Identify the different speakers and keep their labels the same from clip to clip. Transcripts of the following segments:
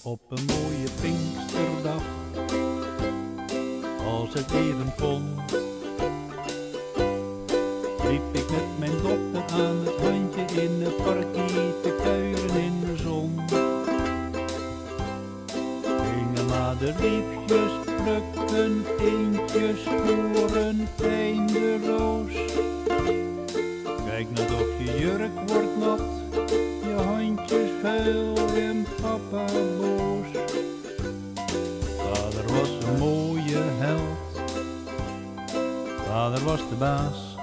Speaker 1: Op een mooie Pinksterdag, als het even kon, liep ik met mijn dochter aan het handje in het parkie te kuieren in de zon. Gingen madeliefjes plukken, eentjes voor een fijne roos. Kijk net of je jurk wordt nat, je handjes vuil en papa boos. Vader was een mooie held, vader was de baas.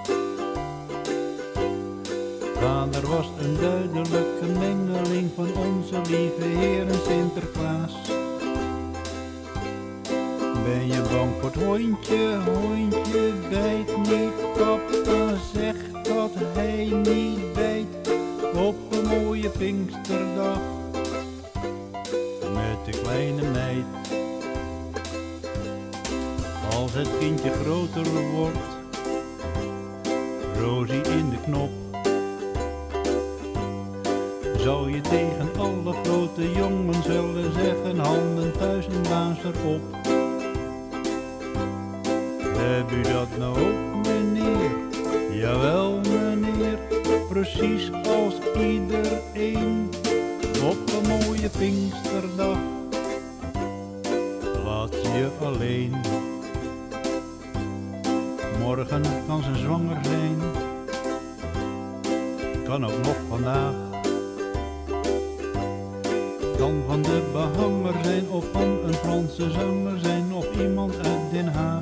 Speaker 1: Vader was een duidelijke mengeling van onze lieve Heer en Sinterklaas. Ben je bang voor het hondje, hondje bijt niet, papa zegt dat hij niet bijt. Op een mooie Pinksterdag, met de kleine meid. Als het kindje groter wordt, Rosie in de knop, zou je tegen alle grote jongens willen zeggen, handen thuis en baas erop. Heb u dat nou ook, meneer? Jawel, meneer, precies als iedereen. Op een mooie Pinksterdag laat ze je alleen. Morgen kan ze zwanger zijn, kan ook nog vandaag. Kan van de behanger zijn of van een Franse zanger zijn of iemand uit Den Haag.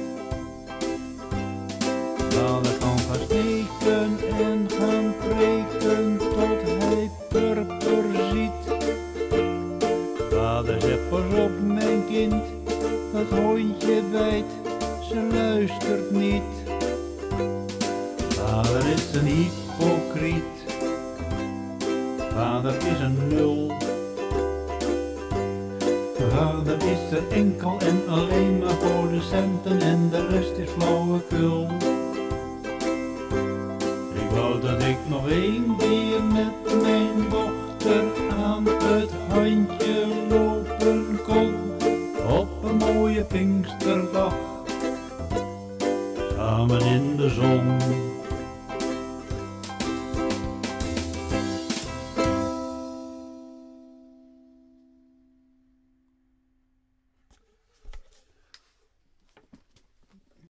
Speaker 1: Vader kan gaan steken en gaan preken tot hij purper ziet. Vader zegt pas op mijn kind, dat hondje bijt, ze luistert niet. Vader is een hypocriet, vader is een nul. Vader is er enkel en alleen maar voor de centen en de rest is flauwekul. Ik wou dat ik nog één keer met mijn dochter aan het handje lopen kon. Op een mooie Pinksterdag, samen in de zon.